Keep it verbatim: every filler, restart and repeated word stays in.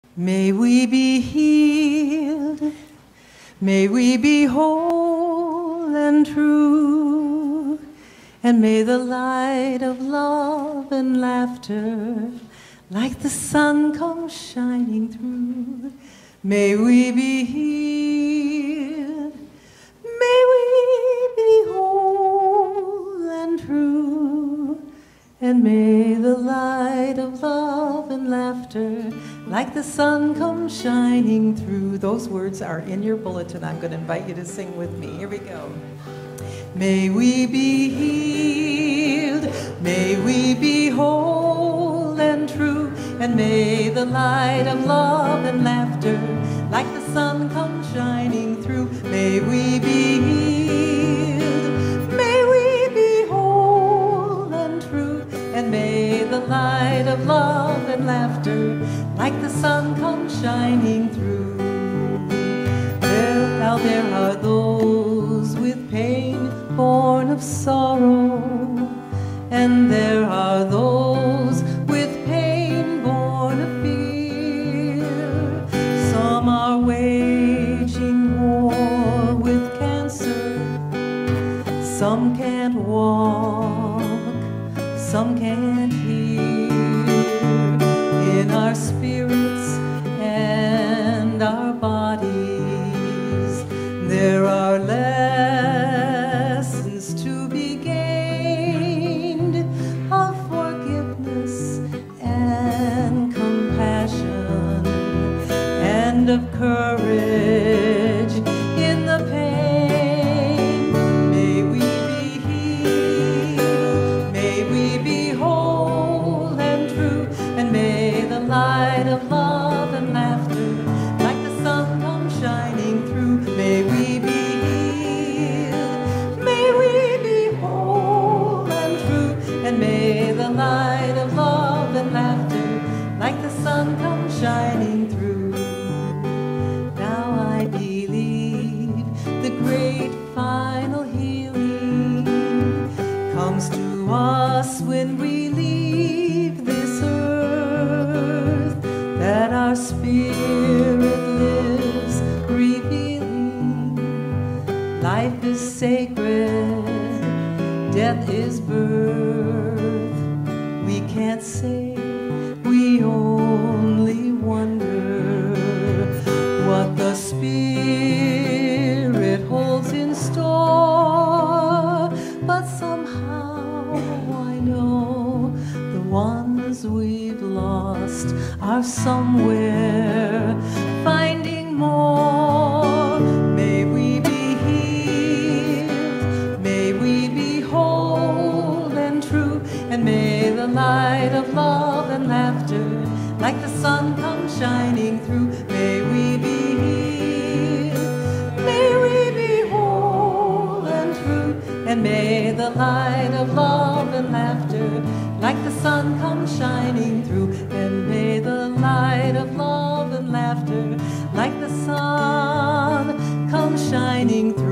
May we be healed, may we be whole and true, and may the light of love and laughter like the sun come shining through. May we be healed, may we be whole and true, and may the light of love and laughter like the sun come shining through. Those words are in your bulletin. I'm going to invite you to sing with me. Here we go. May we be healed, may we be whole and true, and may the light of love and laughter like the sun come shining through. May we be healed, may we be whole and true, and may the light of love and laughter like the sun come shining through. There, now there are those with pain born of sorrow, and there are those with pain born of fear. Some are waging war with cancer, some can't walk, some can't hear. In our spirits and our bodies, there are lessons to be gained of forgiveness and compassion and of courage in the pain. May we be healed, may we be whole and true, and may the light of love and laughter like the sun come shining through. May we be healed, may we be whole and true, and may the light of love and laughter like the sun come shining through. Now I believe the great final healing comes to us when we leave this earth, that our spirit lives revealing life is sacred, death is birth. We can't say, we only wonder what the spirit holds in store. But somehow I know the ones we've lost are somewhere finding more. May we be healed, may we be whole and true, and may the light of love and laughter like the sun come shining through. May we be healed, may we be whole and true, and may the light of love and laughter like the sun come shining through. And may the light of love and laughter like the sun come shining through.